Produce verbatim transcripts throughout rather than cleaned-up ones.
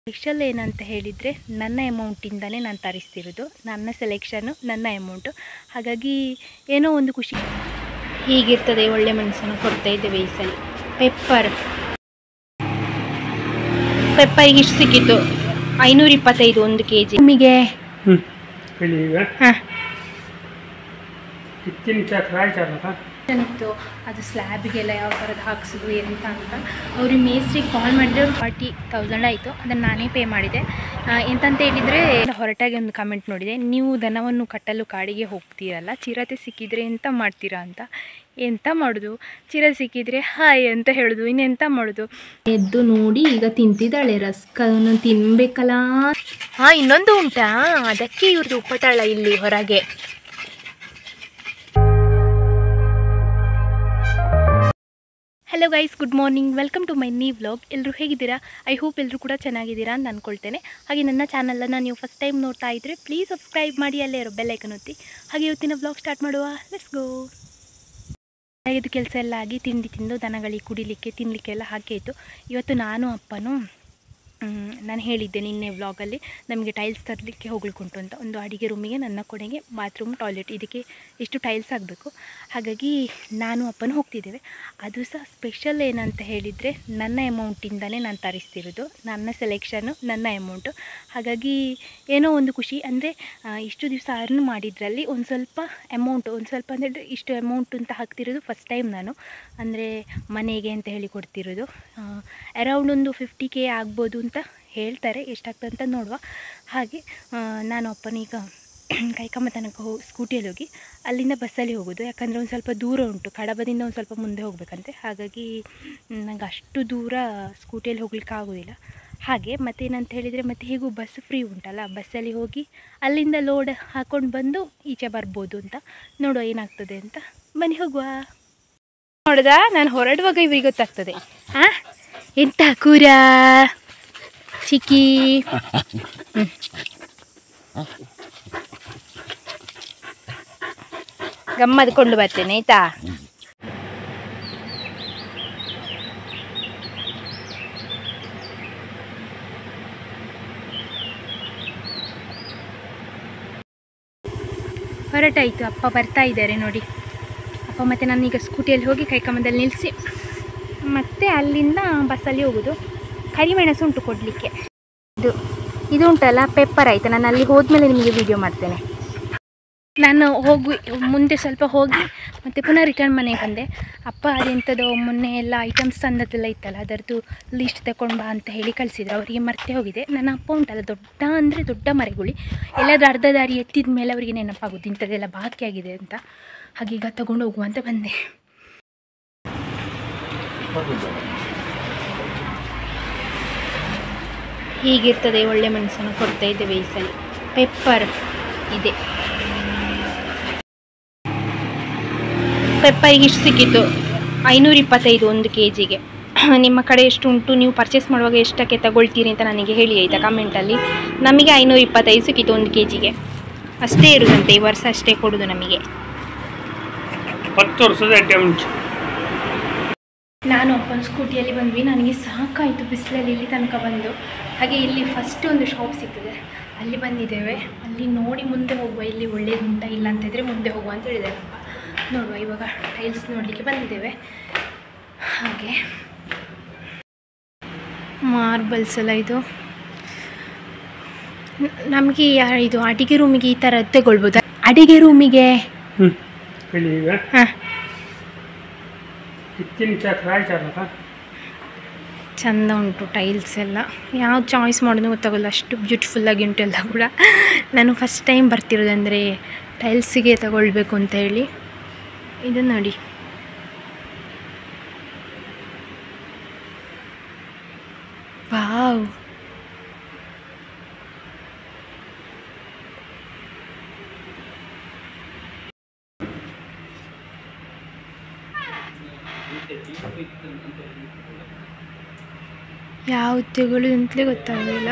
Special ಏನಂತ ಹೇಳಿದರೆ ನನ್ನ ಅಮೌಂಟಿಂದನೇ ನಾನು ತರಿಸ್ತಿರೋದು, ನನ್ನ ಸೆಲೆಕ್ಷನ್ನು, ನನ್ನ ಅಮೌಂಟು. ಹಾಗಾಗಿ ಏನೋ ಒಂದು ಖುಷಿ. ಹೀಗಿರ್ತದೆ. ಒಳ್ಳೆ ಮನಸ್ಸನ್ನು ಕೊಡ್ತಾ ಇದ್ದೇವೆ ಈ ಸಲ. ಪೆಪ್ಪರ್ ಪೆಪ್ಪರಿಗೆ ಇಷ್ಟು ಸಿಕ್ಕಿತ್ತು, ಐನೂರ ಇಪ್ಪತ್ತೈದು ಒಂದು ಕೆ ಜಿ. ನಿಮಗೆ ಹಾಂ ಇತ್ತು ಅದು ಸ್ಲ್ಯಾಬಿಗೆಲ್ಲ ಯಾವ ಥರದ್ದು ಹಾಕ್ಸೋದು ಎಂತ ಅಂತ ಅವ್ರಿಗೆ ಮೇಸ್ಟ್ರಿಗೆ ಕಾಲ್ ಮಾಡಿದರೆ ಅವ್ರು ಫಾರ್ಟಿ ತೌಸಂಡ್ ಆಯಿತು. ಅದನ್ನು ನಾನೇ ಪೇ ಮಾಡಿದೆ. ಎಂತಂತ ಹೇಳಿದರೆ ಹೊರಟಾಗಿ ಒಂದು ಕಮೆಂಟ್ ನೋಡಿದೆ, ನೀವು ದನವನ್ನು ಕಟ್ಟಲು ಕಾಡಿಗೆ ಹೋಗ್ತೀರಲ್ಲ, ಚಿರತೆ ಸಿಕ್ಕಿದರೆ ಎಂತ ಮಾಡ್ತೀರಾ ಅಂತ. ಎಂತ ಮಾಡೋದು, ಚಿರತೆ ಸಿಕ್ಕಿದರೆ ಹಾಯ್ ಅಂತ ಹೇಳೋದು, ಇನ್ನೆಂತ ಮಾಡೋದು. ಎದ್ದು ನೋಡಿ ಈಗ ತಿಂತಿದ್ದಾಳೆ ರಸ್ಕನ್ನು ತಿನ್ನಬೇಕಲ್ಲ. ಹಾಂ ಇನ್ನೊಂದು ಉಂಟಾ, ಅದಕ್ಕೆ ಇವ್ರದ್ದು ಉಪಟಳ ಇಲ್ಲಿ ಹೊರಗೆ. Hello guys, good morning, welcome to my new vlog. ಎಲ್ಲರೂ ಹೇಗಿದ್ದೀರಾ? ಐ ಹೋಪ್ ಎಲ್ಲರೂ ಕೂಡ ಚೆನ್ನಾಗಿದ್ದೀರಾ ಅಂತ ಅಂದ್ಕೊಳ್ತೇನೆ. ಹಾಗೆ ನನ್ನ ಚಾನಲನ್ನು ನೀವು ಫಸ್ಟ್ ಟೈಮ್ ನೋಡ್ತಾ ಇದ್ದರೆ ಪ್ಲೀಸ್ ಸಬ್ಸ್ಕ್ರೈಬ್ ಮಾಡಿ, ಅಲ್ಲೇ ಇರೋ ಬೆಲ್ ಐಕನ್ ಒತ್ತಿ. ಹಾಗೆ ಇವತ್ತಿನ ವ್ಲಾಗ್ ಸ್ಟಾರ್ಟ್ ಮಾಡುವ, ಲೆಟ್ಸ್ ಗೋ. ಇದು ಕೆಲಸ ಎಲ್ಲ ಆಗಿ ತಿಂಡಿ ತಿಂದು ದನಗಳಿಗೆ ಕುಡಿಲಿಕ್ಕೆ ತಿನ್ನಲಿಕ್ಕೆ ಎಲ್ಲ ಹಾಕಿತ್ತು. ಇವತ್ತು ನಾನು ಅಪ್ಪನು ನಾನು ಹೇಳಿದ್ದೆ ನಿನ್ನೆ ವ್ಲಾಗಲ್ಲಿ ನಮಗೆ ಟೈಲ್ಸ್ ತರಲಿಕ್ಕೆ ಹೋಗ್ಲಿಕ್ಕುಂಟು ಅಂತ. ಒಂದು ಅಡಿಗೆ ರೂಮಿಗೆ, ನನ್ನ ಕೊನೆಗೆ ಬಾತ್ರೂಮ್, ಟಾಯ್ಲೆಟ್, ಇದಕ್ಕೆ ಇಷ್ಟು ಟೈಲ್ಸ್ ಆಗಬೇಕು. ಹಾಗಾಗಿ ನಾನು ಅಪ್ಪನು ಹೋಗ್ತಿದ್ದೇವೆ. ಅದು ಸಹ ಸ್ಪೆಷಲ್ ಏನಂತ ಹೇಳಿದರೆ ನನ್ನ ಅಮೌಂಟಿಂದನೇ ನಾನು ತರಿಸ್ತಿರೋದು, ನನ್ನ ಸೆಲೆಕ್ಷನ್ನು, ನನ್ನ ಅಮೌಂಟು. ಹಾಗಾಗಿ ಏನೋ ಒಂದು ಖುಷಿ. ಅಂದರೆ ಇಷ್ಟು ದಿವಸ ಅರ್ನ್ ಮಾಡಿದ್ರಲ್ಲಿ ಒಂದು ಸ್ವಲ್ಪ ಅಮೌಂಟು, ಒಂದು ಸ್ವಲ್ಪ ಅಂದರೆ ಇಷ್ಟು ಅಮೌಂಟ್ ಅಂತ ಹಾಕ್ತಿರೋದು ಫಸ್ಟ್ ಟೈಮ್ ನಾನು. ಅಂದರೆ ಮನೆಗೆ ಅಂತ ಹೇಳಿ ಕೊಡ್ತಿರೋದು. ಅರೌಂಡ್ ಒಂದು ಫಿಫ್ಟಿ ಕೆ ಆಗ್ಬೋದು ಅಂತ ಹೇಳ್ತಾರೆ, ಎಷ್ಟಾಗ್ತದೆ ಅಂತ ನೋಡುವ. ಹಾಗೆ ನಾನು ಅಪ್ಪನೀಗ ಕೈಕಮ್ಮ ತನಕ ಹೋಗಿ ಸ್ಕೂಟಿಯಲ್ಲಿ ಹೋಗಿ ಅಲ್ಲಿಂದ ಬಸ್ಸಲ್ಲಿ ಹೋಗೋದು. ಯಾಕಂದರೆ ಒಂದು ಸ್ವಲ್ಪ ದೂರ ಉಂಟು, ಕಡಬದಿಂದ ಒಂದು ಸ್ವಲ್ಪ ಮುಂದೆ ಹೋಗಬೇಕಂತೆ. ಹಾಗಾಗಿ ನಂಗೆ ಅಷ್ಟು ದೂರ ಸ್ಕೂಟಿಯಲ್ಲಿ ಹೋಗ್ಲಿಕ್ಕೆ ಆಗೋದಿಲ್ಲ. ಹಾಗೆ ಮತ್ತೇನಂತ ಹೇಳಿದರೆ ಮತ್ತೆ ಹೇಗೂ ಬಸ್ ಫ್ರೀ ಉಂಟಲ್ಲ, ಬಸ್ಸಲ್ಲಿ ಹೋಗಿ ಅಲ್ಲಿಂದ ಲೋಡ್ ಹಾಕ್ಕೊಂಡು ಬಂದು ಈಚೆ ಬರ್ಬೋದು ಅಂತ. ನೋಡುವ ಏನಾಗ್ತದೆ ಅಂತ. ಬನ್ನಿ ಹೋಗುವ. ನೋಡ್ದಾ, ನಾನು ಹೊರಡುವಾಗ ಇವ್ರಿಗೆ ಗೊತ್ತಾಗ್ತದೆ. ಹಾಂ ಎಂತ ಕೂರ ಚಿಕ್ಕಿ. ಹ್ಞೂ ಗಮ್ಮದ್ಕೊಂಡು ಬರ್ತೇನೆ ಆಯಿತಾ. ಹೊರಟಾಯಿತು, ಅಪ್ಪ ಬರ್ತಾ ಇದ್ದಾರೆ ನೋಡಿ. ಅಪ್ಪ ಮತ್ತು ನಾನೀಗ ಸ್ಕೂಟಿಯಲ್ಲಿ ಹೋಗಿ ಕೈಕಮ್ಮದಲ್ಲಿ ನಿಲ್ಲಿಸಿ ಮತ್ತು ಅಲ್ಲಿಂದ ಬಸ್ಸಲ್ಲಿ ಹೋಗೋದು. ಕರಿಮೆಣಸು ಉಂಟು ಕೊಡಲಿಕ್ಕೆ. ಇದು ಇದು ಉಂಟಲ್ಲ ಪೆಪ್ಪರ್ ಆಯಿತು. ನಾನು ಅಲ್ಲಿ ಹೋದ್ಮೇಲೆ ನಿಮಗೆ ವಿಡಿಯೋ ಮಾಡ್ತೇನೆ. ನಾನು ಹೋಗಿ ಮುಂದೆ ಸ್ವಲ್ಪ ಹೋಗಿ ಮತ್ತು ಪುನಃ ರಿಟರ್ನ್ ಮನೆಗೆ ಬಂದೆ. ಅಪ್ಪ ಅದೆಂಥದ್ದು ಮೊನ್ನೆ ಎಲ್ಲ ಐಟಮ್ಸ್ ತಂದದ್ದೆಲ್ಲ ಇತ್ತಲ್ಲ, ಅದರದ್ದು ಲಿಸ್ಟ್ ತಗೊಂಡು ಬಾ ಅಂತ ಹೇಳಿ ಕಳಿಸಿದ್ರು. ಅವರಿಗೆ ಮರ್ತೇ ಹೋಗಿದೆ. ನನ್ನ ಅಪ್ಪ ಉಂಟಲ್ಲ ದೊಡ್ಡ ಅಂದರೆ ದೊಡ್ಡ ಮರೆಗುಳಿ, ಎಲ್ಲಾದರೂ ಅರ್ಧ ದಾರಿ ಎತ್ತಿದ ಮೇಲೆ ಅವರಿಗೆ ನೆನಪಾಗೋದು ಇಂಥದ್ದೆಲ್ಲ ಬಾಕಿ ಆಗಿದೆ ಅಂತ. ಹಾಗೀಗ ತಗೊಂಡು ಹೋಗುವ ಅಂತ ಬಂದೆ. ಹೀಗಿರ್ತದೆ. ಒಳ್ಳೆ ಮನಸ್ಸನ್ನು ಕೊಡ್ತಾ ಇದ್ದೇವೆ ಈ ಸಲ. ಪೆಪ್ಪರ್ ಇದೆ. ಪೆಪ್ಪರಿಗೆ ಇಷ್ಟು ಸಿಕ್ಕಿತ್ತು, ಐನೂರ ಇಪ್ಪತ್ತೈದು ಒಂದು ಕೆ ಜಿಗೆ. ನಿಮ್ಮ ಕಡೆ ಎಷ್ಟು ಉಂಟು, ನೀವು ಪರ್ಚೇಸ್ ಮಾಡುವಾಗ ಎಷ್ಟಕ್ಕೆ ತಗೊಳ್ತೀರಿ ಅಂತ ನನಗೆ ಹೇಳಿ ಆಯಿತಾ ಕಮೆಂಟಲ್ಲಿ. ನಮಗೆ ಐನೂರ ಇಪ್ಪತ್ತೈದು ಸಿಕ್ಕಿತ್ತು ಒಂದು ಕೆ ಜಿಗೆ. ಅಷ್ಟೇ ಇರುವುದಂತೆ, ಈ ವರ್ಷ ಅಷ್ಟೇ ಕೊಡೋದು ನಮಗೆ. ಹತ್ತು ವರ್ಷದ ನಾನು ಅಪ್ಪನ ಸ್ಕೂಟಿಯಲ್ಲಿ ಬಂದ್ವಿ. ನನಗೆ ಸಾಕಾಯಿತು ಬಿಸಿಲಲ್ಲಿ ಇಲ್ಲಿ ತನಕ ಬಂದು. ಹಾಗೆ ಇಲ್ಲಿ ಫಸ್ಟ್ ಒಂದು ಶಾಪ್ ಸಿಗ್ತದೆ, ಅಲ್ಲಿ ಬಂದಿದ್ದೇವೆ. ಅಲ್ಲಿ ನೋಡಿ ಮುಂದೆ ಹೋಗುವ, ಇಲ್ಲಿ ಒಳ್ಳೇದುಂಟ ಇಲ್ಲ ಅಂತಿದ್ರೆ ಮುಂದೆ ಹೋಗುವ ಅಂತ ಹೇಳಿದ್ದಾರೆ ಅಪ್ಪ. ನೋಡುವ, ಇವಾಗ ಟೈಲ್ಸ್ ನೋಡಲಿಕ್ಕೆ ಬಂದಿದ್ದೇವೆ. ಹಾಗೆ ಮಾರ್ಬಲ್ಸ್ ಎಲ್ಲ ಇದು ನಮಗೆ ಇದು ಅಡಿಗೆ ರೂಮಿಗೆ ಈ ಥರ ತಗೊಳ್ಬೋದು. ಅಡಿಗೆ ರೂಮಿಗೆ ಹಾಂ ಚಂದ ಉಂಟು ಟೈಲ್ಸ್ ಎಲ್ಲ. ಯಾವ್ದು ಚಾಯ್ಸ್ ಮಾಡೋದು ಗೊತ್ತಾಗಲ್ಲ, ಅಷ್ಟು ಬ್ಯೂಟಿಫುಲ್ಲಾಗಿ ಉಂಟು ಎಲ್ಲ ಕೂಡ. ನಾನು ಫಸ್ಟ್ ಟೈಮ್ ಬರ್ತಿರೋದು ಅಂದರೆ ಟೈಲ್ಸಿಗೆ ತಗೊಳ್ಬೇಕು ಅಂತ ಹೇಳಿ. ಇದು ನೋಡಿ, ವಾವ್, ಯಾವ್ದು ತಗೊಳ್ಳೋದು ಅಂತಲೇ ಗೊತ್ತಾಗಲಿಲ್ಲ.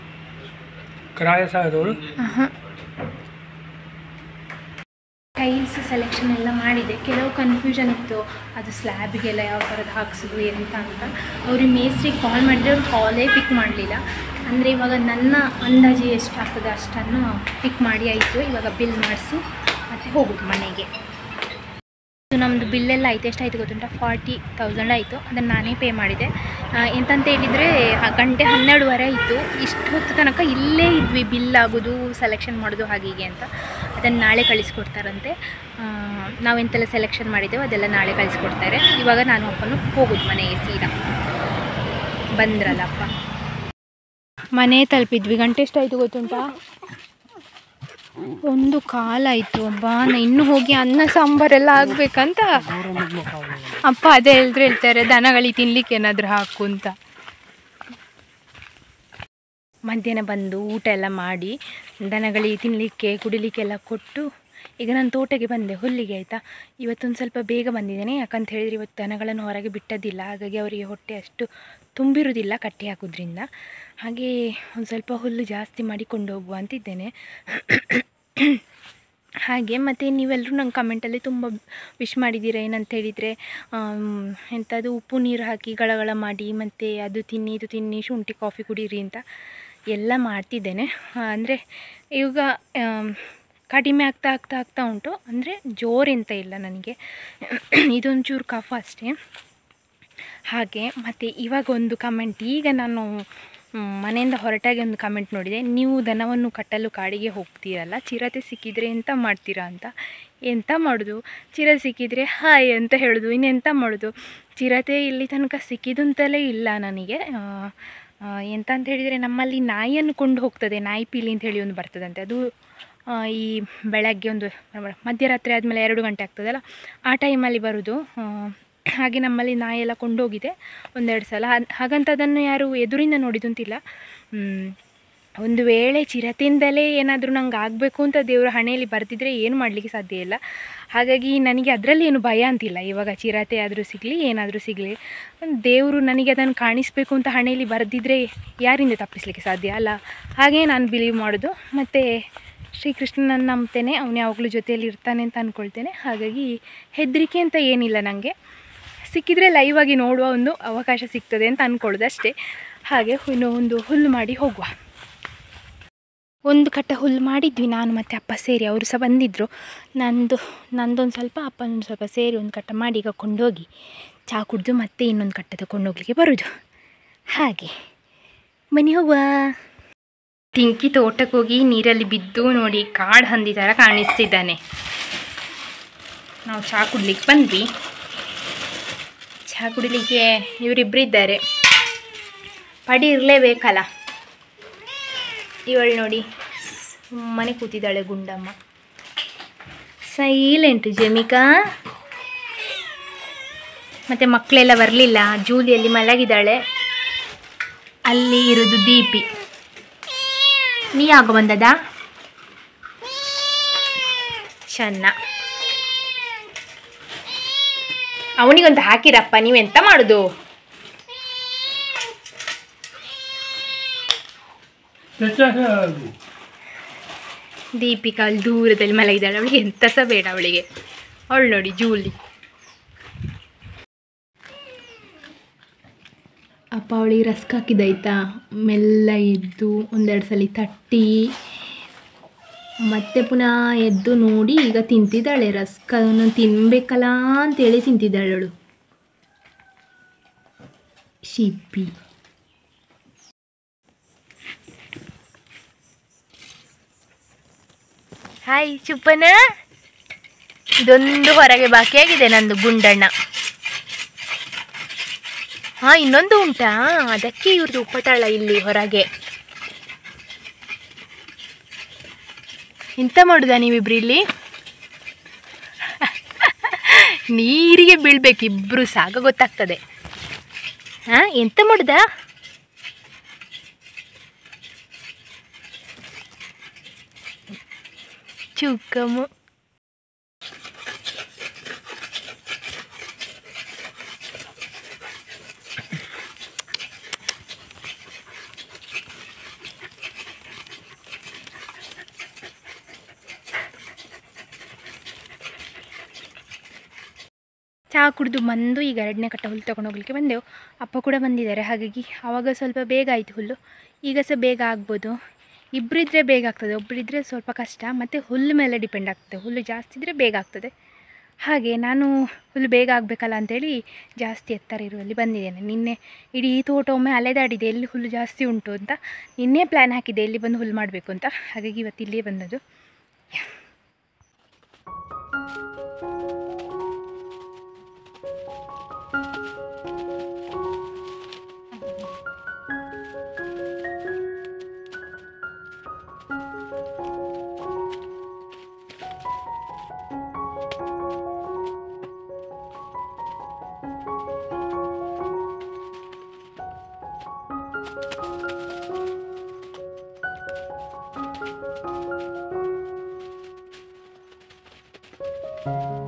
ಹಾಂ ಟೈಲ್ಸ್ ಟೈಲ್ಸ್ ಸೆಲೆಕ್ಷನ್ ಎಲ್ಲ ಮಾಡಿದೆ. ಕೆಲವು ಕನ್ಫ್ಯೂಷನ್ ಇತ್ತು, ಅದು ಸ್ಲ್ಯಾಬಿಗೆಲ್ಲ ಯಾವ ಥರದ್ದು ಹಾಕ್ಸೋದು ಎಂತ ಅಂತ. ಅವ್ರಿಗೆ ಮೇಸ್ತ್ರಿಗೆ ಕಾಲ್ ಮಾಡಿದರೆ ಅವ್ರು ಕಾಲೇ ಪಿಕ್ ಮಾಡಲಿಲ್ಲ. ಅಂದರೆ ಇವಾಗ ನನ್ನ ಅಂದಾಜು ಎಷ್ಟು ಆಗ್ತದೆ ಅಷ್ಟನ್ನು ಪಿಕ್ ಮಾಡಿ ಆಯಿತು. ಇವಾಗ ಬಿಲ್ ಮಾಡಿಸಿ ಮತ್ತು ಹೋಗೋದು ಮನೆಗೆ. ನಮ್ಮದು ಬಿಲ್ಲೆಲ್ಲ ಆಯಿತು. ಎಷ್ಟಾಯಿತು ಗೊತ್ತುಂಟ? ಫಾರ್ಟಿ ತೌಸಂಡ್ ಆಯಿತು. ಅದನ್ನು ನಾನೇ ಪೇ ಮಾಡಿದೆ. ಎಂತಂತ ಹೇಳಿದರೆ ಗಂಟೆ ಹನ್ನೆರಡುವರೆ ಆಯಿತು. ಇಷ್ಟು ಹೊತ್ತು ತನಕ ಇಲ್ಲೇ ಇದ್ವಿ, ಬಿಲ್ ಆಗೋದು, ಸೆಲೆಕ್ಷನ್ ಮಾಡೋದು ಹಾಗೆ ಹೀಗೆ ಅಂತ. ಅದನ್ನು ನಾಳೆ ಕಳಿಸ್ಕೊಡ್ತಾರಂತೆ. ನಾವೆಂತೆಲ್ಲ ಸೆಲೆಕ್ಷನ್ ಮಾಡಿದ್ದೇವೆ ಅದೆಲ್ಲ ನಾಳೆ ಕಳಿಸ್ಕೊಡ್ತಾರೆ. ಇವಾಗ ನಾನು ಅಪ್ಪನು ಹೋಗೋದು ಮನೆಗೆ ಸೀದಾ. ಬಂದ್ರಲ್ಲ ಅಪ್ಪ. ಮನೆ ತಲುಪಿದ್ವಿ. ಗಂಟೆ ಎಷ್ಟಾಯಿತು ಗೊತ್ತುಂಟಾ? ಒಂದು ಕಾಲಾಯಿತು. ಅಬ್ಬಾ, ನಾನು ಇನ್ನೂ ಹೋಗಿ ಅನ್ನ ಸಾಂಬಾರೆಲ್ಲ ಆಗಬೇಕಂತ ಅಪ್ಪ ಅದೇ ಹೇಳಿದ್ರೆ ಹೇಳ್ತಾರೆ, ದನಗಳಿಗೆ ತಿನ್ಲಿಕ್ಕೆ ಏನಾದರೂ ಹಾಕು ಅಂತ. ಮಧ್ಯಾಹ್ನ ಬಂದು ಊಟ ಎಲ್ಲ ಮಾಡಿ ದನಗಳಿಗೆ ತಿನ್ನಲಿಕ್ಕೆ ಕುಡಿಲಿಕ್ಕೆಲ್ಲ ಕೊಟ್ಟು ಈಗ ನಾನು ತೋಟಕ್ಕೆ ಬಂದೆ ಹುಲ್ಲಿಗೆ. ಆಯಿತಾ, ಇವತ್ತೊಂದು ಸ್ವಲ್ಪ ಬೇಗ ಬಂದಿದ್ದೇನೆ. ಯಾಕಂತ ಹೇಳಿದರೆ ಇವತ್ತು ದನಗಳನ್ನು ಹೊರಗೆ ಬಿಟ್ಟದಿಲ್ಲ, ಹಾಗಾಗಿ ಅವರಿಗೆ ಹೊಟ್ಟೆ ಅಷ್ಟು ತುಂಬಿರುವುದಿಲ್ಲ ಕಟ್ಟಿ ಹಾಕೋದ್ರಿಂದ. ಹಾಗೆ ಒಂದು ಸ್ವಲ್ಪ ಹುಲ್ಲು ಜಾಸ್ತಿ ಮಾಡಿ ಕೊಂಡು ಹೋಗುವ ಅಂತಿದ್ದೇನೆ. ಹಾಗೆ ಮತ್ತು ನೀವೆಲ್ಲರೂ ನಂಗೆ ಕಮೆಂಟಲ್ಲಿ ತುಂಬ ವಿಶ್ ಮಾಡಿದ್ದೀರ. ಏನಂತ ಹೇಳಿದರೆ ಎಂಥದ್ದು ಉಪ್ಪು ನೀರು ಹಾಕಿ ಗಳಗಳ ಮಾಡಿ ಮತ್ತು ಅದು ತಿನ್ನಿ ಇದು ತಿನ್ನಿ ಶುಂಠಿ ಕಾಫಿ ಕುಡೀರಿ ಅಂತ ಎಲ್ಲ ಮಾಡ್ತಿದ್ದೇನೆ. ಅಂದರೆ ಈಗ ಕಡಿಮೆ ಆಗ್ತಾ ಆಗ್ತಾ ಆಗ್ತಾ ಉಂಟು. ಅಂದರೆ ಜೋರೆಂತ ಇಲ್ಲ ನನಗೆ, ಇದೊಂಚೂರು ಕಫ ಅಷ್ಟೇ. ಹಾಗೆ ಮತ್ತು ಇವಾಗ ಒಂದು ಕಮೆಂಟ್, ಈಗ ನಾನು ಮನೆಯಿಂದ ಹೊರಟಾಗಿ ಒಂದು ಕಮೆಂಟ್ ನೋಡಿದೆ, ನೀವು ದನವನ್ನು ಕಟ್ಟಲು ಕಾಡಿಗೆ ಹೋಗ್ತೀರಲ್ಲ, ಚಿರತೆ ಸಿಕ್ಕಿದರೆ ಎಂತ ಮಾಡ್ತೀರಾ ಅಂತ. ಎಂತ ಮಾಡೋದು, ಚಿರತೆ ಸಿಕ್ಕಿದರೆ ಹಾಯ್ ಅಂತ ಹೇಳೋದು, ಇನ್ನೆಂತ ಮಾಡೋದು. ಚಿರತೆ ಇಲ್ಲಿ ತನಕ ಸಿಕ್ಕಿದಂತಲೇ ಇಲ್ಲ ನನಗೆ. ಎಂತ ಅಂತ ಹೇಳಿದರೆ ನಮ್ಮಲ್ಲಿ ನಾಯಿಯನ್ನು ಕೊಂಡು ಹೋಗ್ತದೆ, ನಾಯಿ ಪೀಲಿ ಅಂತ ಹೇಳಿ ಒಂದು ಬರ್ತದಂತೆ. ಅದು ಈ ಬೆಳಗ್ಗೆ ಒಂದು ಮಧ್ಯರಾತ್ರಿ ಆದಮೇಲೆ ಎರಡು ಗಂಟೆ ಆಗ್ತದಲ್ಲ, ಆ ಟೈಮಲ್ಲಿ ಬರೋದು. ಹಾಗೆ ನಮ್ಮಲ್ಲಿ ನಾಯೆಲ್ಲ ಕೊಂಡೋಗಿದೆ ಒಂದೆರಡು ಸಲ. ಹಾಗಂತ ಅದನ್ನು ಯಾರು ಎದುರಿಂದ ನೋಡಿದಂತಿಲ್ಲ. ಒಂದು ವೇಳೆ ಚಿರತೆಯಿಂದಲೇ ಏನಾದರೂ ನಂಗೆ ಆಗಬೇಕು ಅಂತ ದೇವರ ಹಣೆಯಲ್ಲಿ ಬರ್ತಿದ್ರೆ ಏನು ಮಾಡಲಿಕ್ಕೆ ಸಾಧ್ಯ ಇಲ್ಲ. ಹಾಗಾಗಿ ನನಗೆ ಅದರಲ್ಲಿ ಏನು ಭಯ ಅಂತಿಲ್ಲ. ಇವಾಗ ಚಿರತೆ ಆದರೂ ಸಿಗಲಿ ಏನಾದರೂ ಸಿಗಲಿ, ದೇವರು ನನಗೆ ಅದನ್ನು ಕಾಣಿಸಬೇಕು ಅಂತ ಹಣೆಯಲ್ಲಿ ಬರೆದಿದ್ರೆ ಯಾರಿಂದ ತಪ್ಪಿಸಲಿಕ್ಕೆ ಸಾಧ್ಯ ಅಲ್ಲ. ಹಾಗೆ ನಾನು ಬಿಲೀವ್ ಮಾಡೋದು. ಮತ್ತು ಶ್ರೀಕೃಷ್ಣನನ್ನು ನಂಬ್ತೇನೆ, ಅವನು ಯಾವಾಗಲೂ ಜೊತೆಯಲ್ಲಿ ಇರ್ತಾನೆ ಅಂತ ಅಂದ್ಕೊಳ್ತೇನೆ. ಹಾಗಾಗಿ ಹೆದರಿಕೆ ಅಂತ ಏನಿಲ್ಲ ನನಗೆ. ಸಿಕ್ಕಿದರೆ ಲೈವ್ ಆಗಿ ನೋಡುವ ಒಂದು ಅವಕಾಶ ಸಿಗ್ತದೆ ಅಂತ ಅಂದ್ಕೊಳ್ಳೋದು ಅಷ್ಟೇ. ಹಾಗೆ ಇನ್ನು ಒಂದು ಹುಲ್ಲು ಮಾಡಿ ಹೋಗುವ. ಒಂದು ಕಟ್ಟ ಹುಲ್ಲು ಮಾಡಿದ್ವಿ ನಾನು ಮತ್ತು ಅಪ್ಪ ಸೇರಿ. ಅವರು ಸಹ ಬಂದಿದ್ದರು. ನಂದು ನಂದೊಂದು ಸ್ವಲ್ಪ ಅಪ್ಪನೊಂದು ಸ್ವಲ್ಪ ಸೇರಿ ಒಂದು ಕಟ್ಟ ಮಾಡಿ ಈಗ ಕೊಂಡೋಗಿ ಚಹಾ ಕುಡಿದು ಮತ್ತೆ ಇನ್ನೊಂದು ಕಟ್ಟ ತಗೊಂಡೋಗ್ಲಿಕ್ಕೆ ಬರೋದು. ಹಾಗೆ ಬನ್ನಿ ಹೋಗುವ. ತಿಂಕಿ ತೋಟಕ್ಕೆ ಹೋಗಿ ನೀರಲ್ಲಿ ಬಿದ್ದು ನೋಡಿ ಕಾಡು ಹಂದಿ ಥರ ಕಾಣಿಸ್ತಿದ್ದಾನೆ. ನಾವು ಚಹಾ ಕುಡ್ಲಿಕ್ಕೆ ಬಂದ್ವಿ. ಚಹಾ ಕುಡಿಲಿಕ್ಕೆ ಇವರಿಬ್ಬರಿದ್ದಾರೆ. ಪಡಿ ಇರಲೇಬೇಕಲ್ಲ. ಇವಳು ನೋಡಿ ಸುಮ್ಮನೆ ಕೂತಿದ್ದಾಳೆ ಗುಂಡಮ್ಮ. ಸೈಲೆಂಟು ಜಮಿಕಾ. ಮತ್ತು ಮಕ್ಕಳೆಲ್ಲ ಬರಲಿಲ್ಲ. ಜೂಲಿಯಲ್ಲಿ ಮಲಗಿದ್ದಾಳೆ. ಅಲ್ಲಿ ಇರೋದು ದೀಪಿ. ನೀ ಆಗ ಬಂದದ ಚೆನ್ನ. ಅವನಿಗಂತ ಹಾಕಿರಪ್ಪ, ನೀವೆಂತ ಮಾಡೋದು? ದೀಪಿಕಾ ಅಲ್ಲಿ ದೂರದಲ್ಲಿ ಮಲಗಿದ್ದಾಳೆ. ಅವಳಿಗೆ ಎಂತ ಸಹ ಬೇಡ ಅವಳಿಗೆ. ಅವಳು ನೋಡಿ ಜೂಲಿ. ಅಪ್ಪ ಅವಳಿಗೆ ರಸ್ಕ್ ಹಾಕಿದಾಯ್ತಾ, ಮೆಲ್ಲ ಎದ್ದು ಒಂದೆರಡು ಸಲ ತಟ್ಟಿ ಮತ್ತೆ ಪುನಃ ಎದ್ದು ನೋಡಿ ಈಗ ತಿಂತಿದ್ದಾಳೆ. ರಸ್ಕ್ ಅದನ್ನು ತಿನ್ನಬೇಕಲ್ಲ ಅಂತೇಳಿ ತಿಂತಿದ್ದಾಳೆ ಅವಳು. ಶಿಪ್ಪಿ. ಹಾಯ್ ಚುಪ್ಪನ. ಇದೊಂದು ಹೊರಗೆ ಬಾಕಿಯಾಗಿದೆ ನಂದು ಗುಂಡಣ್ಣ. ಹಾಂ, ಇನ್ನೊಂದು ಉಂಟಾ? ಅದಕ್ಕೆ ಇವ್ರದ್ದು ಉಪಟಳ ಇಲ್ಲಿ ಹೊರಗೆ. ಎಂತ ಮಾಡುದಾ ನೀವಿಬ್ರು ಇಲ್ಲಿ? ನೀರಿಗೆ ಬೀಳ್ಬೇಕು ಇಬ್ರು, ಸಾಗ ಗೊತ್ತಾಗ್ತದೆ. ಹಾಂ, ಎಂತ ಮಾಡುದಾ? ಚುಕ್ಕಮ್ಮು. ಚಹಾ ಕುಡಿದು ಬಂದು ಈಗ ಎರಡನೇ ಕಟ್ಟ ಹುಲ್ಲು ತೊಗೊಂಡು ಹೋಗ್ಲಿಕ್ಕೆ ಬಂದೆವು. ಅಪ್ಪ ಕೂಡ ಬಂದಿದ್ದಾರೆ, ಹಾಗಾಗಿ ಆವಾಗ ಸ್ವಲ್ಪ ಬೇಗ ಆಯಿತು ಹುಲ್ಲು. ಈಗ ಸಹ ಬೇಗ ಆಗ್ಬೋದು. ಇಬ್ಬರಿದ್ದರೆ ಬೇಗ ಆಗ್ತದೆ, ಒಬ್ಬರಿದ್ದರೆ ಸ್ವಲ್ಪ ಕಷ್ಟ. ಮತ್ತು ಹುಲ್ಲು ಮೇಲೆ ಡಿಪೆಂಡ್ ಆಗ್ತದೆ, ಹುಲ್ಲು ಜಾಸ್ತಿ ಇದ್ದರೆ ಬೇಗ ಆಗ್ತದೆ. ಹಾಗೆ ನಾನು ಹುಲ್ಲು ಬೇಗ ಆಗಬೇಕಲ್ಲ ಅಂಥೇಳಿ ಜಾಸ್ತಿ ಎತ್ತರ ಇರುವಲ್ಲಿ ಬಂದಿದ್ದೇನೆ. ನಿನ್ನೆ ಇಡೀ ತೋಟ ಒಮ್ಮೆ ಅಲೆದಾಡಿದೆ ಎಲ್ಲಿ ಹುಲ್ಲು ಜಾಸ್ತಿ ಉಂಟು ಅಂತ. ನಿನ್ನೆ ಪ್ಲ್ಯಾನ್ ಹಾಕಿದ್ದೆ ಎಲ್ಲಿ ಬಂದು ಹುಲ್ಲು ಮಾಡಬೇಕು ಅಂತ, ಹಾಗಾಗಿ ಇವತ್ತು ಇಲ್ಲಿಯೇ ಬಂದದ್ದು. you